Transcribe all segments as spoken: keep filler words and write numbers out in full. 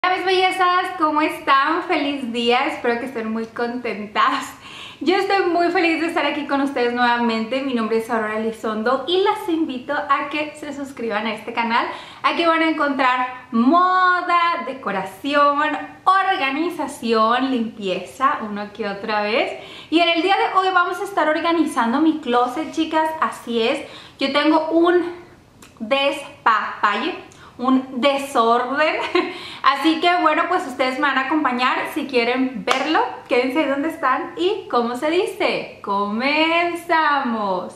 Hola mis bellezas, ¿cómo están? Feliz día, espero que estén muy contentas. Yo estoy muy feliz de estar aquí con ustedes nuevamente. Mi nombre es Aurora Elizondo y las invito a que se suscriban a este canal. Aquí van a encontrar moda, decoración, organización, limpieza, una que otra vez. Y en el día de hoy vamos a estar organizando mi closet, chicas, así es. Yo tengo un despapalle, un desorden, así que bueno, pues ustedes me van a acompañar. Si quieren verlo, quédense ahí donde están y ¿cómo se dice? ¡Comenzamos!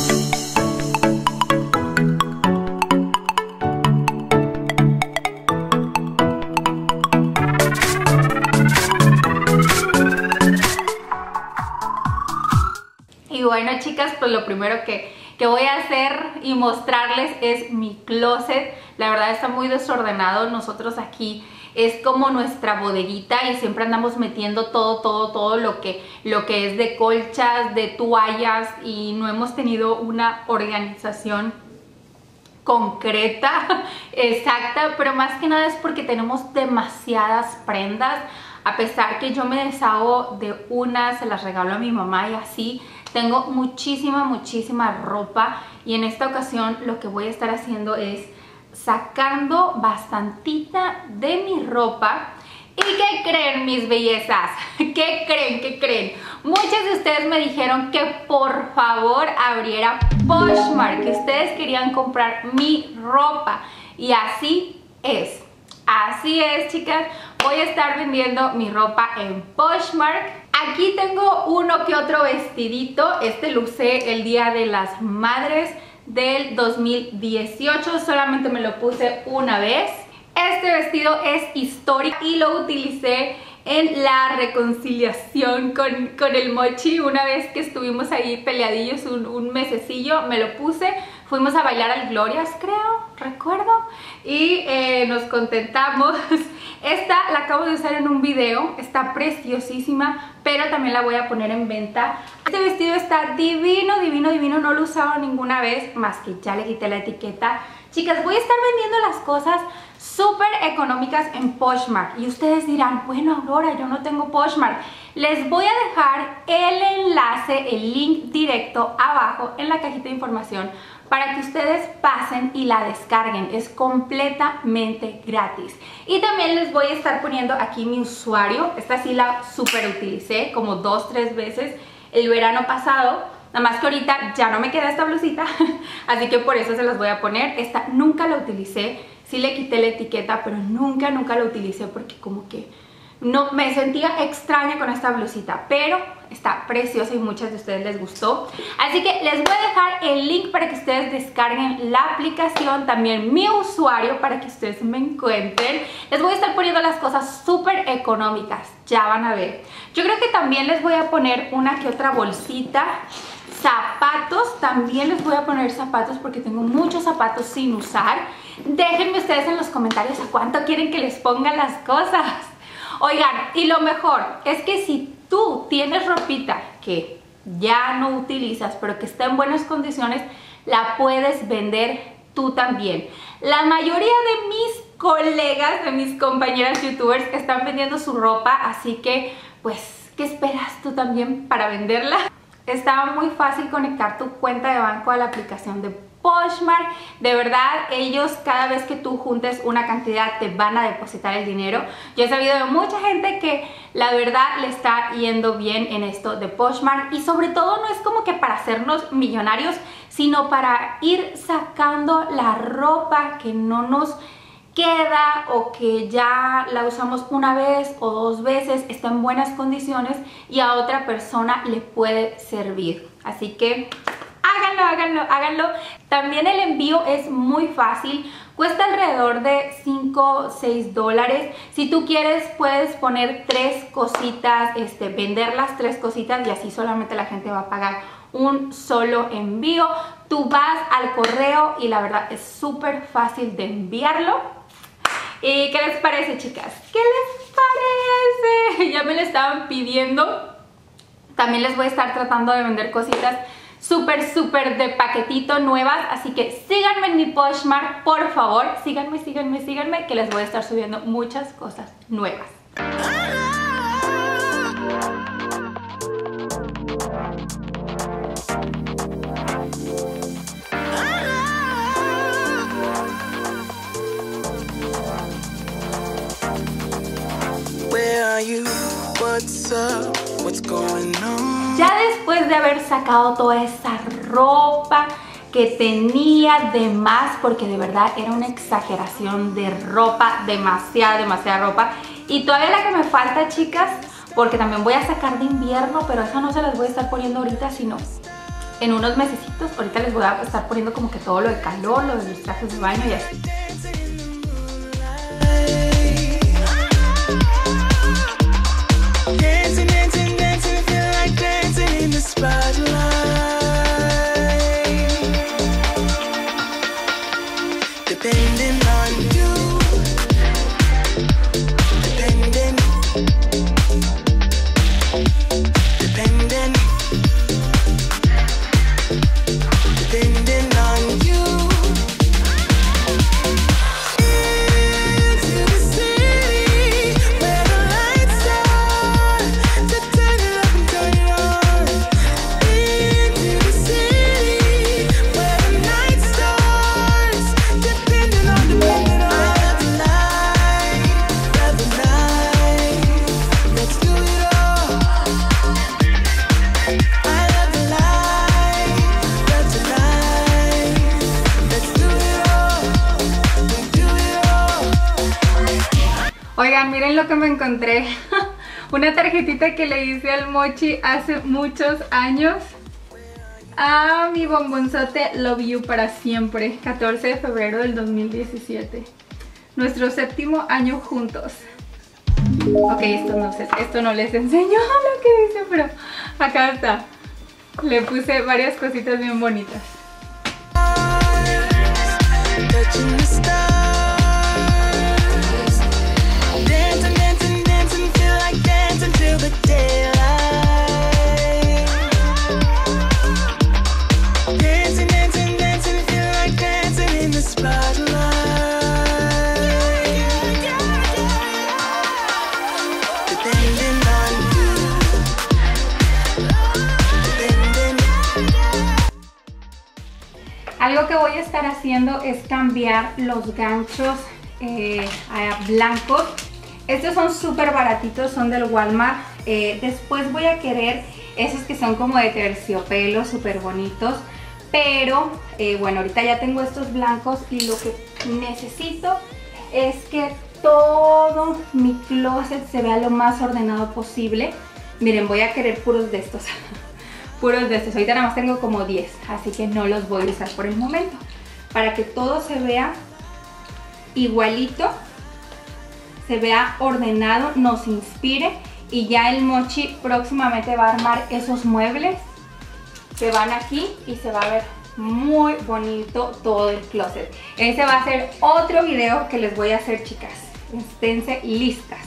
Y bueno, chicas, pues lo primero que, que voy a hacer y mostrarles es mi closet. La verdad está muy desordenado. Nosotros aquí es como nuestra bodeguita y siempre andamos metiendo todo, todo, todo lo que, lo que es de colchas, de toallas, y no hemos tenido una organización concreta, exacta, pero más que nada es porque tenemos demasiadas prendas. A pesar que yo me deshago de una, se las regalo a mi mamá y así, tengo muchísima, muchísima ropa, y en esta ocasión lo que voy a estar haciendo es sacando bastantita de mi ropa. ¿Y qué creen, mis bellezas? ¿Qué creen? ¿Qué creen? Muchas de ustedes me dijeron que por favor abriera Poshmark, que ustedes querían comprar mi ropa, y así es. Así es, chicas, voy a estar vendiendo mi ropa en Poshmark. Aquí tengo uno que otro vestidito. Este lo usé el Día de las Madres del dos mil dieciocho, solamente me lo puse una vez. Este vestido es histórico y lo utilicé en la reconciliación con, con el Mochi. Una vez que estuvimos ahí peleadillos un, un mesecillo, me lo puse. Fuimos a bailar al Glorias, creo, recuerdo, y eh, nos contentamos. Esta la acabo de usar en un video, está preciosísima, pero también la voy a poner en venta. Este vestido está divino, divino, divino, no lo he usado ninguna vez, más que ya le quité la etiqueta. Chicas, voy a estar vendiendo las cosas súper económicas en Poshmark, y ustedes dirán, bueno, Aurora, yo no tengo Poshmark. Les voy a dejar el enlace, el link directo abajo en la cajita de información para que ustedes pasen y la descarguen. Es completamente gratis. Y también les voy a estar poniendo aquí mi usuario. Esta sí la super utilicé como dos, tres veces el verano pasado. Nada más que ahorita ya no me queda esta blusita, así que por eso se las voy a poner. Esta nunca la utilicé. Sí le quité la etiqueta, pero nunca, nunca la utilicé porque como que no me sentía extraña con esta blusita, pero está preciosa y muchas de ustedes les gustó. Así que les voy a dejar el link para que ustedes descarguen la aplicación, también mi usuario para que ustedes me encuentren. Les voy a estar poniendo las cosas súper económicas, ya van a ver. Yo creo que también les voy a poner una que otra bolsita. Zapatos, también les voy a poner zapatos porque tengo muchos zapatos sin usar. Déjenme ustedes en los comentarios a cuánto quieren que les pongan las cosas. Oigan, y lo mejor es que si tú tienes ropita que ya no utilizas pero que está en buenas condiciones, la puedes vender tú también. La mayoría de mis colegas, de mis compañeras youtubers están vendiendo su ropa, así que pues, ¿qué esperas tú también para venderla? Está muy fácil conectar tu cuenta de banco a la aplicación de Poshmark. De verdad, ellos cada vez que tú juntes una cantidad te van a depositar el dinero. Yo he sabido de mucha gente que la verdad le está yendo bien en esto de Poshmark, y sobre todo no es como que para hacernos millonarios, sino para ir sacando la ropa que no nos queda o que ya la usamos una vez o dos veces, está en buenas condiciones y a otra persona le puede servir. Así que háganlo, háganlo, háganlo. También el envío es muy fácil, cuesta alrededor de cinco o seis dólares. Si tú quieres puedes poner tres cositas, este, vender las tres cositas, y así solamente la gente va a pagar un solo envío. Tú vas al correo y la verdad es súper fácil de enviarlo. ¿Y qué les parece, chicas? ¿Qué les parece? Ya me lo estaban pidiendo. También les voy a estar tratando de vender cositas súper, súper de paquetito nuevas. Así que síganme en mi Poshmark, por favor. Síganme, síganme, síganme, que les voy a estar subiendo muchas cosas nuevas. Ya después de haber sacado toda esa ropa que tenía de más, porque de verdad era una exageración de ropa, demasiada, demasiada ropa. Y todavía la que me falta, chicas, porque también voy a sacar de invierno, pero esa no se las voy a estar poniendo ahorita, sino en unos mesecitos. Ahorita les voy a estar poniendo como que todo lo de calor, lo de los trajes de baño y así. Oigan, miren lo que me encontré. Una tarjetita que le hice al Mochi hace muchos años. Ah, mi bombonzote, love you para siempre. catorce de febrero del dos mil diecisiete. Nuestro séptimo año juntos. Ok, esto no, sé, esto no les enseño lo que dice, pero acá está. Le puse varias cositas bien bonitas. Algo que voy a estar haciendo es cambiar los ganchos eh, a blancos. Estos son súper baratitos, son del Walmart. Eh, después voy a querer esos que son como de terciopelo, súper bonitos. Pero eh, bueno, ahorita ya tengo estos blancos y lo que necesito es que todo mi closet se vea lo más ordenado posible. Miren, voy a querer puros de estos. Puros de estos. Ahorita nada más tengo como diez, así que no los voy a usar por el momento. Para que todo se vea igualito, se vea ordenado, nos inspire. Y ya el Mochi próximamente va a armar esos muebles que van aquí y se va a ver muy bonito todo el closet. Ese va a ser otro video que les voy a hacer, chicas. Esténse listas.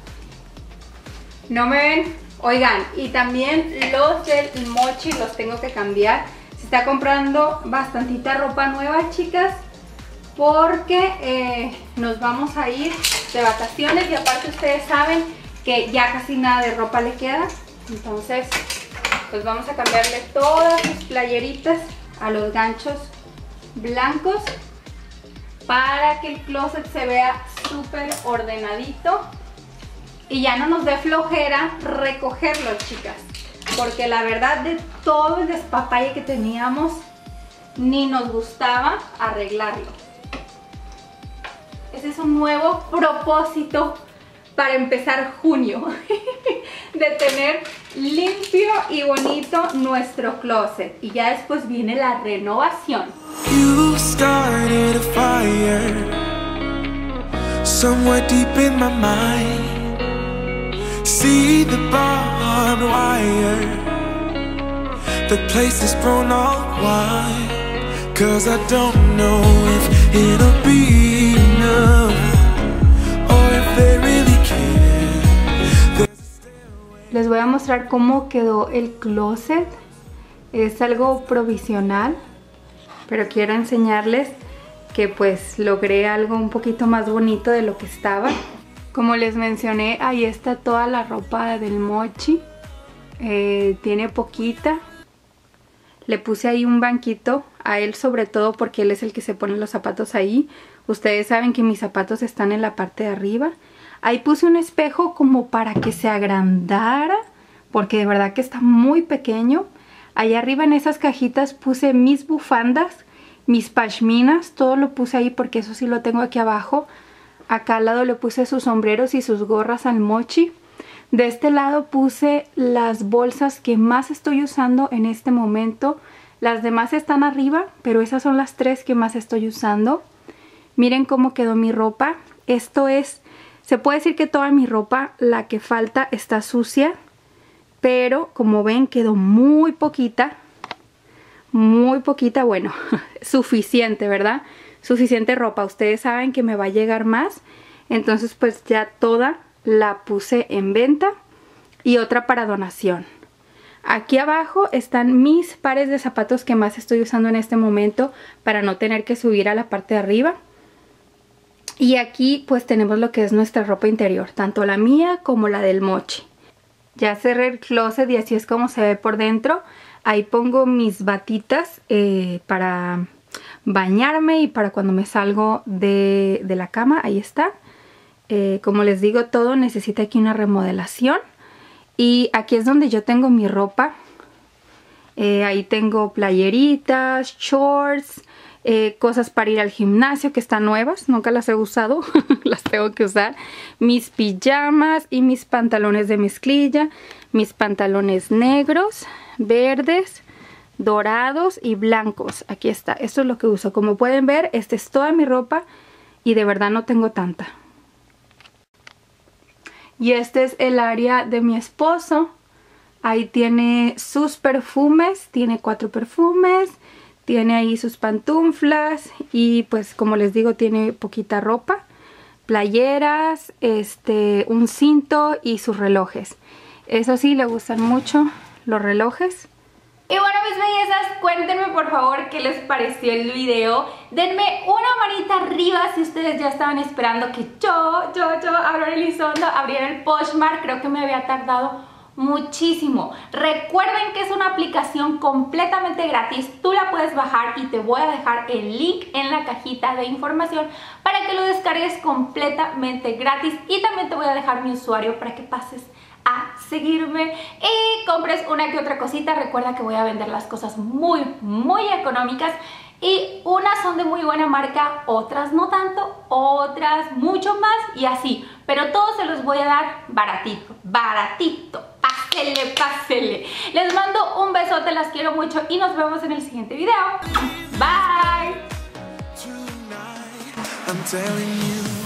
¿No me ven? Oigan, y también los del Mochi los tengo que cambiar. Se está comprando bastantita ropa nueva, chicas, porque eh, nos vamos a ir de vacaciones y aparte ustedes saben que ya casi nada de ropa le queda. Entonces, pues vamos a cambiarle todas sus playeritas a los ganchos blancos para que el closet se vea súper ordenadito. Y ya no nos dé flojera recogerlos, chicas. Porque la verdad, de todo el despapalle que teníamos, ni nos gustaba arreglarlo. Ese es un nuevo propósito para empezar junio. De tener limpio y bonito nuestro closet. Y ya después viene la renovación. You started a fire somewhere deep in my mind. See the barbed wire, the place is grown all wide. Cause I don't know if it'll be enough, or if they really care. Les voy a mostrar cómo quedó el closet. Es algo provisional, pero quiero enseñarles que pues logré algo un poquito más bonito de lo que estaba. Como les mencioné, ahí está toda la ropa del Mochi. Eh, tiene poquita. Le puse ahí un banquito a él, sobre todo porque él es el que se pone los zapatos ahí. Ustedes saben que mis zapatos están en la parte de arriba. Ahí puse un espejo como para que se agrandara, porque de verdad que está muy pequeño. Ahí arriba en esas cajitas puse mis bufandas, mis pashminas, todo lo puse ahí porque eso sí lo tengo aquí abajo. Acá al lado le puse sus sombreros y sus gorras al Mochi. De este lado puse las bolsas que más estoy usando en este momento. Las demás están arriba, pero esas son las tres que más estoy usando. Miren cómo quedó mi ropa. Esto es, se puede decir que toda mi ropa, la que falta, está sucia. Pero como ven quedó muy poquita. Muy poquita, bueno, suficiente, ¿verdad? Suficiente ropa. Ustedes saben que me va a llegar más. Entonces pues ya toda la puse en venta y otra para donación. Aquí abajo están mis pares de zapatos que más estoy usando en este momento para no tener que subir a la parte de arriba. Y aquí pues tenemos lo que es nuestra ropa interior, tanto la mía como la del Mochi. Ya cerré el closet y así es como se ve por dentro. Ahí pongo mis batitas eh, para bañarme y para cuando me salgo de, de la cama. Ahí está. Eh, como les digo, todo necesita aquí una remodelación. Y aquí es donde yo tengo mi ropa. Eh, ahí tengo playeritas, shorts, eh, cosas para ir al gimnasio que están nuevas. Nunca las he usado, las tengo que usar. Mis pijamas y mis pantalones de mezclilla. Mis pantalones negros, verdes, dorados y blancos. Aquí está, esto es lo que uso. Como pueden ver, esta es toda mi ropa y de verdad no tengo tanta. Y este es el área de mi esposo. Ahí tiene sus perfumes, tiene cuatro perfumes, tiene ahí sus pantuflas y pues como les digo tiene poquita ropa, playeras, este, un cinto y sus relojes. Eso sí, le gustan mucho los relojes. Y bueno, mis bellezas, cuéntenme por favor qué les pareció el video. Denme una manita arriba si ustedes ya estaban esperando que yo, yo, yo, Aurora Elizondo abriera el Poshmark. Creo que me había tardado muchísimo. Recuerden que es una aplicación completamente gratis. Tú la puedes bajar y te voy a dejar el link en la cajita de información para que lo descargues completamente gratis. Y también te voy a dejar mi usuario para que pases a seguirme y compres una que otra cosita. Recuerda que voy a vender las cosas muy muy económicas y unas son de muy buena marca, otras no tanto, otras mucho más y así, pero todos se los voy a dar baratito, baratito. Pásele, pásele. Les mando un besote, las quiero mucho y nos vemos en el siguiente video. Bye.